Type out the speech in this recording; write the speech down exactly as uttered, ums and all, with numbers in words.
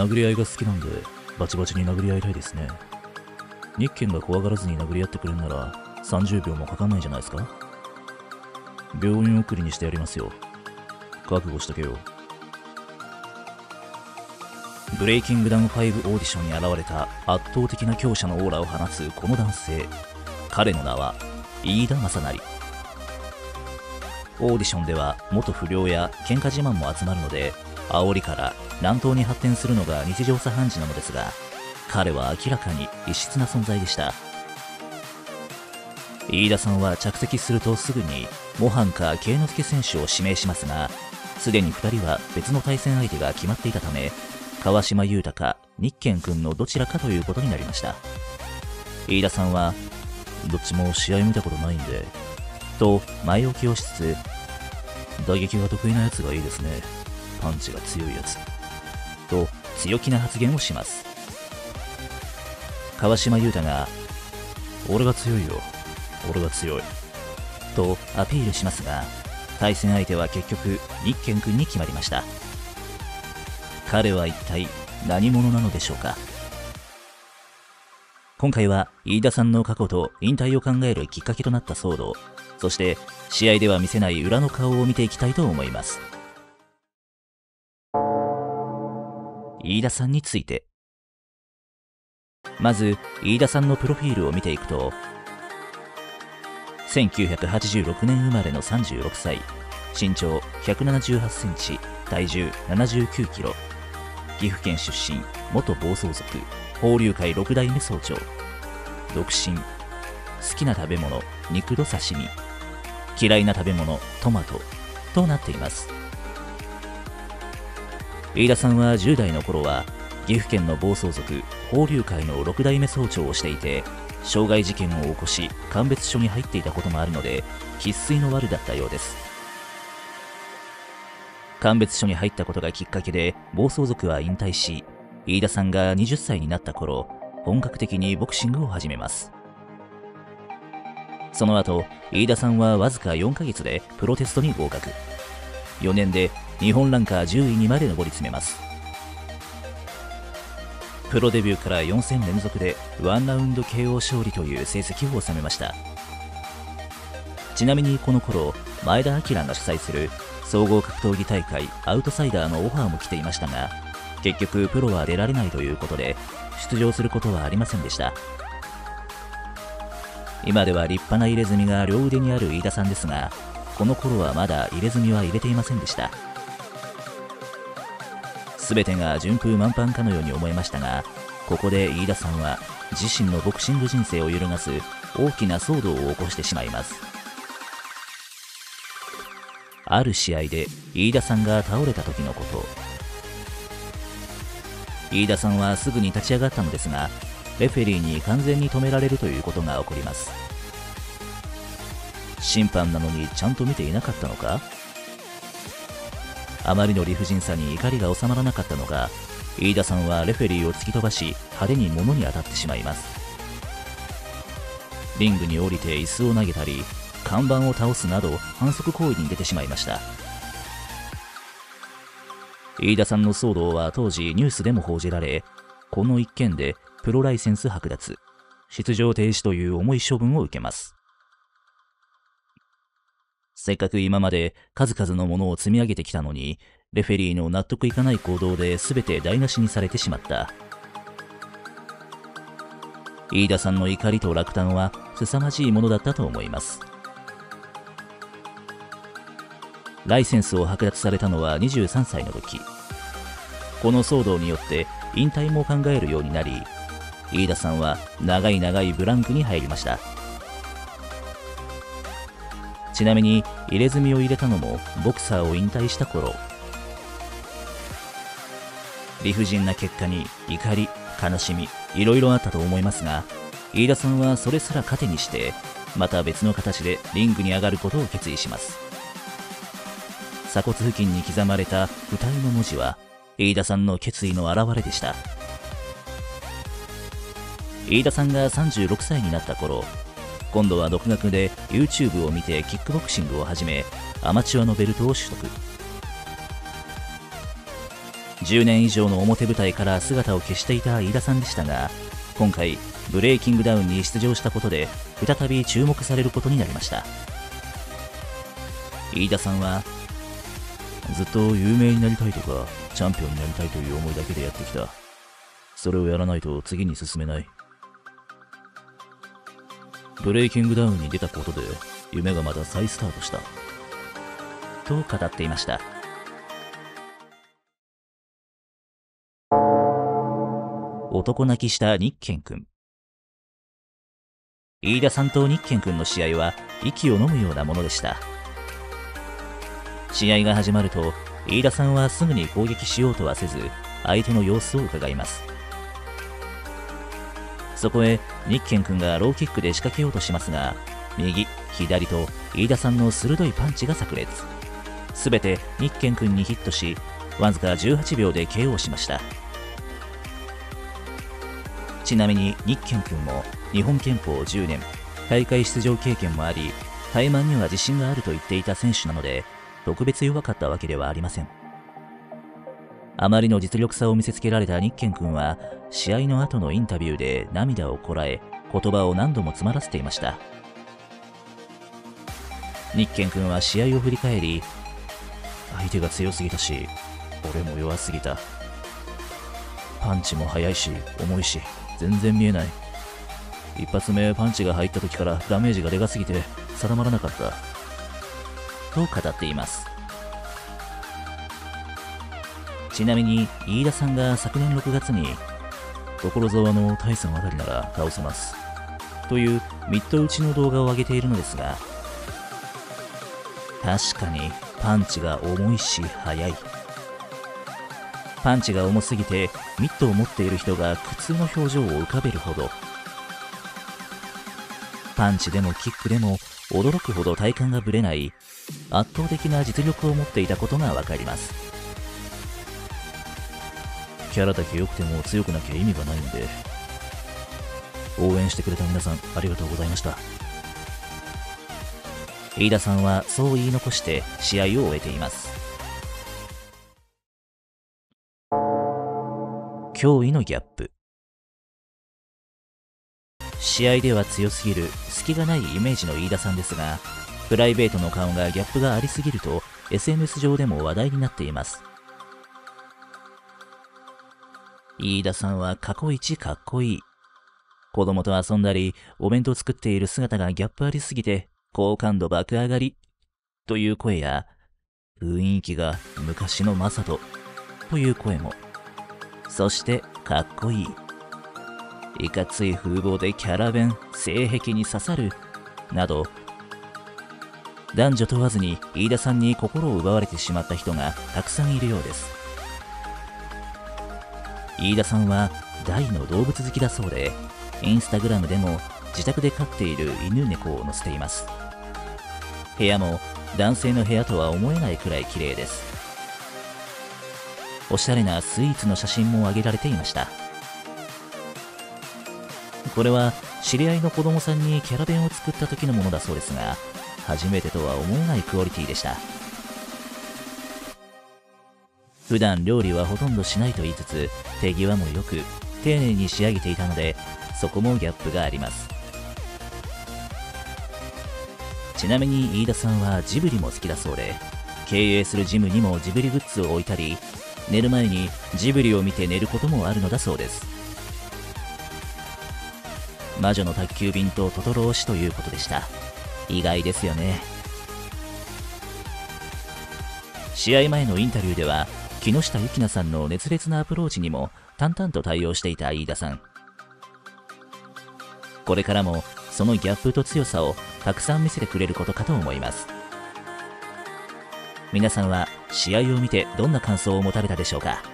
殴り合いが好きなんで、バチバチに殴り合いたいですね。日健が怖がらずに殴り合ってくれるなら、さんじゅうびょうもかかんないじゃないですか。病院送りにしてやりますよ。覚悟しとけよ。ブレイキングダウンファイブオーディションに現れた圧倒的な強者のオーラを放つこの男性。彼の名は飯田正成。オーディションでは元不良や喧嘩自慢も集まるので、煽りから乱闘に発展するのが日常茶飯事なのですが、彼は明らかに異質な存在でした。飯田さんは着席するとすぐに模範か慶之助選手を指名しますが、すでにふたりは別の対戦相手が決まっていたため、川島裕太か日健君のどちらかということになりました。飯田さんは、どっちも試合見たことないんで、と前置きをしつつ、打撃が得意なやつがいいですね。パンチが強いやつ。と強気な発言をします。川島裕太が、俺が強いよ。俺が強い。とアピールしますが、対戦相手は結局日健君に決まりました。彼は一体何者なのでしょうか。今回は飯田さんの過去と引退を考えるきっかけとなった騒動、そして試合では見せない裏の顔を見ていきたいと思います。飯田さんについて。まず飯田さんのプロフィールを見ていくと、せんきゅうひゃくはちじゅうろくねん生まれのさんじゅうろくさい、身長ひゃくななじゅうはちセンチ、体重ななじゅうきゅうキロ、岐阜県出身、元暴走族、放流会ろく代目総長、独身、好きな食べ物、肉と刺身、嫌いな食べ物、トマトとなっています。飯田さんはじゅう代の頃は岐阜県の暴走族、放流会のろく代目総長をしていて、傷害事件を起こし鑑別所に入っていたこともあるので、生粋の悪だったようです。鑑別所に入ったことがきっかけで暴走族は引退し、飯田さんがはたちになった頃、本格的にボクシングを始めます。その後、飯田さんはわずかよんかげつでプロテストに合格。よねんで日本ランカーじゅういにまで上り詰めます。プロデビューからよん戦連続でワンラウンド ケーオー 勝利という成績を収めました。ちなみにこの頃、前田明が主催する総合格闘技大会アウトサイダーのオファーも来ていましたが、結局プロは出られないということで出場することはありませんでした。今では立派な入れ墨が両腕にある飯田さんですが、この頃はまだ入れ墨は入れていませんでした。全てが順風満帆かのように思えましたが、ここで飯田さんは自身のボクシング人生を揺るがす大きな騒動を起こしてしまいます。ある試合で飯田さんが倒れた時のこと。飯田さんはすぐに立ち上がったのですが、レフェリーに完全に止められるということが起こります。審判なのにちゃんと見ていなかったのか。あまりの理不尽さに怒りが収まらなかったのか、飯田さんはレフェリーを突き飛ばし派手に物に当たってしまいます。リングに降りて椅子を投げたり、看板を倒すなど反則行為に出てしまいました。飯田さんの騒動は当時ニュースでも報じられ、この一件でプロライセンス剥奪、出場停止という重い処分を受けます。せっかく今まで数々のものを積み上げてきたのに、レフェリーの納得いかない行動で全て台無しにされてしまった。飯田さんの怒りと落胆は凄まじいものだったと思います。ライセンスを剥奪されたのはにじゅうさんさいの時。この騒動によって引退も考えるようになり、飯田さんは長い長いブランクに入りました。ちなみに入れ墨を入れたのもボクサーを引退した頃。理不尽な結果に怒り、悲しみ、いろいろあったと思いますが、飯田さんはそれすら糧にして、また別の形でリングに上がることを決意します。鎖骨付近に刻まれた不退の文字は、飯田さんの決意の表れでした。飯田さんがさんじゅうろくさいになった頃、今度は独学で YouTube を見てキックボクシングを始め、アマチュアのベルトを取得。 じゅうねん以上の表舞台から姿を消していた飯田さんでしたが、今回ブレイキングダウンに出場したことで再び注目されることになりました。飯田さんは、ずっと有名になりたいとかチャンピオンになりたいという思いだけでやってきた。それをやらないと次に進めない。ブレイキングダウンに出たことで夢がまた再スタートしたと語っていました。男泣きしたニッケン君。飯田さんとニッケン君の試合は息を飲むようなものでした。試合が始まると飯田さんはすぐに攻撃しようとはせず、相手の様子を伺います。そこへニッケン君がローキックで仕掛けようとしますが、右左と飯田さんの鋭いパンチが炸裂。すべてニッケン君にヒットし、わずかじゅうはちびょうで ケーオー しました。ちなみにニッケン君も日本拳法じゅうねん、大会出場経験もあり、タイマンには自信があると言っていた選手なので、特別弱かったわけではありません。あまりの実力差を見せつけられたニッケン君は、試合の後のインタビューで涙をこらえ、言葉を何度も詰まらせていました。ニッケン君は試合を振り返り、相手が強すぎたし、俺も弱すぎた。パンチも速いし、重いし、全然見えない。一発目パンチが入った時からダメージがでかすぎて定まらなかった。と語っています。ちなみに飯田さんが昨年ろくがつに所沢のタイさんあたりなら倒せますというミット打ちの動画を上げているのですが、確かにパンチが重いし速い。パンチが重すぎてミットを持っている人が苦痛の表情を浮かべるほど、パンチでもキックでも驚くほど体幹がぶれない圧倒的な実力を持っていたことがわかります。キャラだけ良くても強くなきゃ意味がないんで、応援してくれた皆さんありがとうございました。飯田さんはそう言い残して試合を終えています。驚異のギャップ。試合では強すぎる隙がないイメージの飯田さんですが、プライベートの顔がギャップがありすぎると エスエヌエス 上でも話題になっています。飯田さんは過去一かっこいい。子供と遊んだりお弁当作っている姿がギャップありすぎて好感度爆上がりという声や、雰囲気が昔のマサトという声も。そしてかっこいい。いかつい風貌でキャラ弁、性癖に刺さるなど、男女問わずに飯田さんに心を奪われてしまった人がたくさんいるようです。飯田さんは大の動物好きだそうで、インスタグラムでも自宅で飼っている犬猫を載せています。部屋も男性の部屋とは思えないくらい綺麗です。おしゃれなスイーツの写真も上げられていました。これは知り合いの子供さんにキャラ弁を作った時のものだそうですが、初めてとは思えないクオリティでした。普段料理はほとんどしないと言いつつ、手際も良く丁寧に仕上げていたので、そこもギャップがあります。ちなみに飯田さんはジブリも好きだそうで、経営するジムにもジブリグッズを置いたり、寝る前にジブリを見て寝ることもあるのだそうです。魔女の宅急便とトトロ推しということでした。意外ですよね。試合前のインタビューでは、木下ゆきなさんの熱烈なアプローチにも淡々と対応していた飯田さん。これからもそのギャップと強さをたくさん見せてくれることかと思います。皆さんは試合を見てどんな感想を持たれたでしょうか。